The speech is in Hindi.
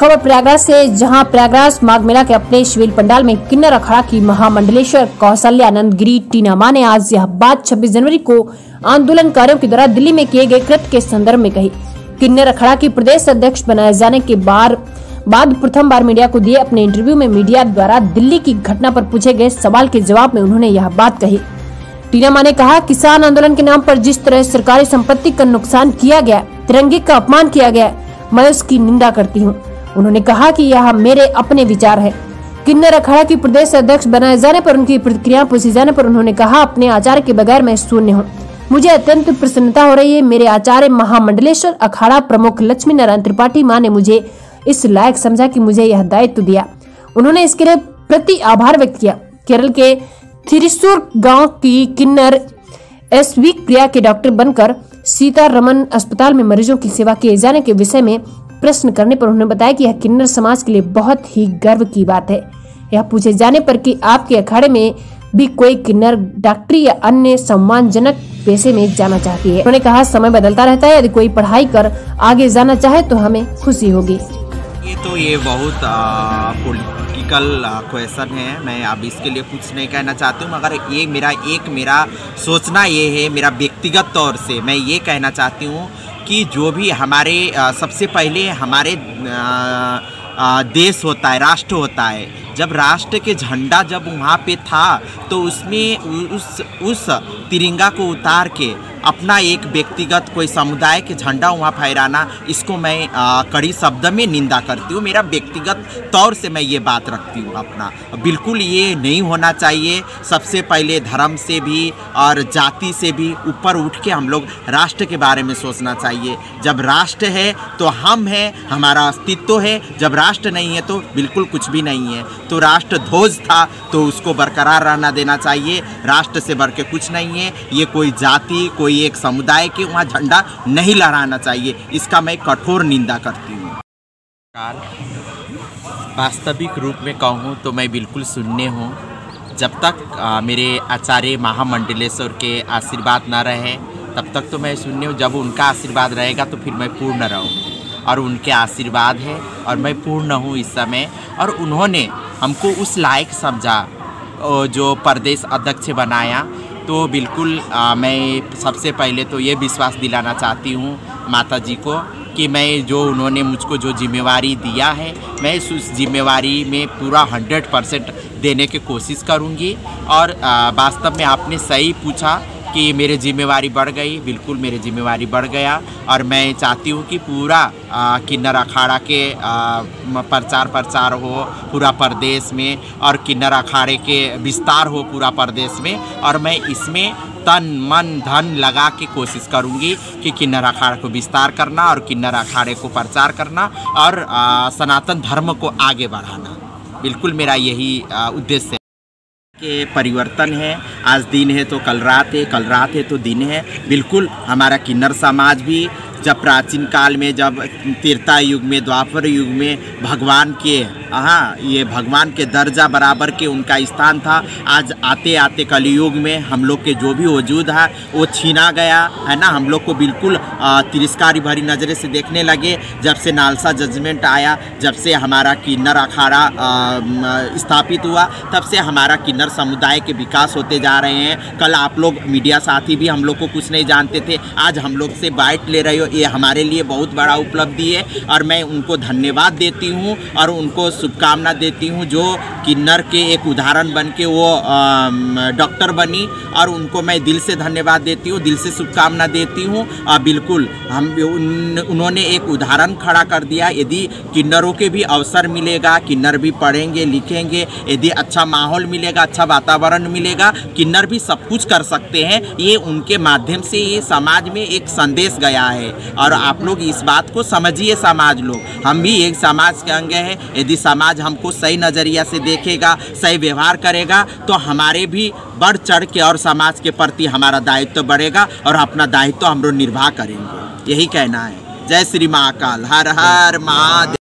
खबर प्रयागराज से, जहां प्रयागराज माघ मेला के अपने शिविर पंडाल में किन्नर अखाड़ा की महामंडलेश्वर कौशल्यानंद गिरी टीना मां ने आज यह बात 26 जनवरी को आंदोलनकारियों के द्वारा दिल्ली में किए गए कृत्य के संदर्भ में कही। किन्नर अखाड़ा की प्रदेश अध्यक्ष बनाए जाने के बाद प्रथम बार मीडिया को दिए अपने इंटरव्यू में मीडिया द्वारा दिल्ली की घटना पर पूछे गए सवाल के जवाब में उन्होंने यह बात कही। टीना मां ने कहा, किसान आंदोलन के नाम पर जिस तरह सरकारी संपत्ति का नुकसान किया गया, तिरंगे का अपमान किया गया, मैं उसकी निंदा करती हूं। उन्होंने कहा कि यह मेरे अपने विचार है। किन्नर अखाड़ा की प्रदेश अध्यक्ष बनाए जाने पर उनकी प्रतिक्रिया पूछे जाने पर उन्होंने कहा, अपने आचार्य के बगैर मैं शून्य हूँ। मुझे अत्यंत प्रसन्नता हो रही है। मेरे आचार्य महामंडलेश्वर अखाड़ा प्रमुख लक्ष्मी नारायण त्रिपाठी मां ने मुझे इस लायक समझा कि मुझे यह दायित्व दिया। उन्होंने इसके लिए प्रति आभार व्यक्त किया। केरल के थिरिसूर गांव की किन्नर एसवी क्रिया के डॉक्टर बनकर सीतारमन अस्पताल में मरीजों की सेवा किए जाने के विषय में प्रश्न करने पर उन्होंने बताया कि यह किन्नर समाज के लिए बहुत ही गर्व की बात है। यह पूछे जाने पर कि आपके अखाड़े में भी कोई किन्नर डॉक्टरी या अन्य सम्मानजनक पेशे में जाना चाहती है। उन्होंने कहा, समय बदलता रहता है, यदि कोई पढ़ाई कर आगे जाना चाहे तो हमें खुशी होगी। ये बहुत पॉलिटिकल क्वेश्चन है। मैं अब इसके लिए कुछ नहीं कहना चाहती हूँ, मगर ये मेरा सोचना ये है, मेरा व्यक्तिगत तौर से मैं ये कहना चाहती हूँ कि जो भी हमारे सबसे पहले हमारे देश होता है, राष्ट्र होता है। जब राष्ट्र के झंडा जब वहाँ पे था तो उसमें उस तिरंगा को उतार के अपना एक व्यक्तिगत कोई समुदाय के झंडा वहाँ फहराना, इसको मैं कड़ी शब्द में निंदा करती हूँ। मेरा व्यक्तिगत तौर से मैं ये बात रखती हूँ अपना। बिल्कुल ये नहीं होना चाहिए। सबसे पहले धर्म से भी और जाति से भी ऊपर उठ के हम लोग राष्ट्र के बारे में सोचना चाहिए। जब राष्ट्र है तो हम हैं, हमारा अस्तित्व है। जब राष्ट्र नहीं है तो बिल्कुल कुछ भी नहीं है। तो राष्ट्र ध्वज था तो उसको बरकरार रहना देना चाहिए। राष्ट्र से बढ़ के कुछ नहीं है। ये कोई जाति, कोई एक समुदाय के वहाँ झंडा नहीं लहराना चाहिए। इसका मैं कठोर निंदा करती हूँ। वास्तविक रूप में कहूँ तो मैं बिल्कुल शून्य हूँ। जब तक मेरे आचार्य महामंडलेश्वर के आशीर्वाद न रहे तब तक तो मैं शून्य हूँ। जब उनका आशीर्वाद रहेगा तो फिर मैं पूर्ण रहूँ, और उनके आशीर्वाद है और मैं पूर्ण हूँ इस समय। और उन्होंने हमको उस लायक समझा जो प्रदेश अध्यक्ष बनाया। तो बिल्कुल मैं सबसे पहले तो ये विश्वास दिलाना चाहती हूँ माता जी को कि मैं जो उन्होंने मुझको जो जिम्मेवारी दिया है, मैं उस जिम्मेवारी में पूरा 100% देने की कोशिश करूँगी। और वास्तव में आपने सही पूछा कि मेरी जिम्मेवारी बढ़ गई। बिल्कुल मेरी जिम्मेवारी बढ़ गया, और मैं चाहती हूँ कि पूरा किन्नर अखाड़ा के प्रचार हो पूरा प्रदेश में, और किन्नर अखाड़े के विस्तार हो पूरा प्रदेश में। और मैं इसमें तन मन धन लगा के कोशिश करूँगी कि किन्नर अखाड़ा को विस्तार करना और किन्नर अखाड़े को प्रचार करना और सनातन धर्म को आगे बढ़ाना। बिल्कुल मेरा यही उद्देश्य है। के परिवर्तन है। आज दिन है तो कल रात है, कल रात है तो दिन है। बिल्कुल हमारा किन्नर समाज भी जब प्राचीन काल में, जब त्रेता युग में, द्वापर युग में भगवान के ये भगवान के दर्जा बराबर के उनका स्थान था। आज आते आते कलयुग में हम लोग के जो भी वजूद है वो छीना गया है ना। हम लोग को बिल्कुल तिरस्कारी भरी नज़रे से देखने लगे। जब से नालसा जजमेंट आया, जब से हमारा किन्नर अखाड़ा स्थापित हुआ, तब से हमारा किन्नर समुदाय के विकास होते जा रहे हैं। कल आप लोग मीडिया साथी भी हम लोग को कुछ नहीं जानते थे, आज हम लोग से बाइट ले रहे हो, ये हमारे लिए बहुत बड़ा उपलब्धि है। और मैं उनको धन्यवाद देती हूँ और उनको शुभकामना देती हूँ जो किन्नर के एक उदाहरण बन के वो डॉक्टर बनी, और उनको मैं दिल से धन्यवाद देती हूँ, दिल से शुभकामना देती हूँ। बिल्कुल उन्होंने एक उदाहरण खड़ा कर दिया। यदि किन्नरों के भी अवसर मिलेगा, किन्नर भी पढ़ेंगे लिखेंगे, यदि अच्छा माहौल मिलेगा, अच्छा वातावरण मिलेगा, किन्नर भी सब कुछ कर सकते हैं। ये उनके माध्यम से ये समाज में एक संदेश गया है। और आप लोग इस बात को समझिए, समाज लोग, हम भी एक समाज के अंग हैं। यदि समाज हमको सही नज़रिया से देखेगा, सही व्यवहार करेगा, तो हमारे भी बढ़ चढ़ के और समाज के प्रति हमारा दायित्व बढ़ेगा और अपना दायित्व हम लोग निर्वाह करेंगे। यही कहना है। जय श्री महाकाल, हर हर महादेव।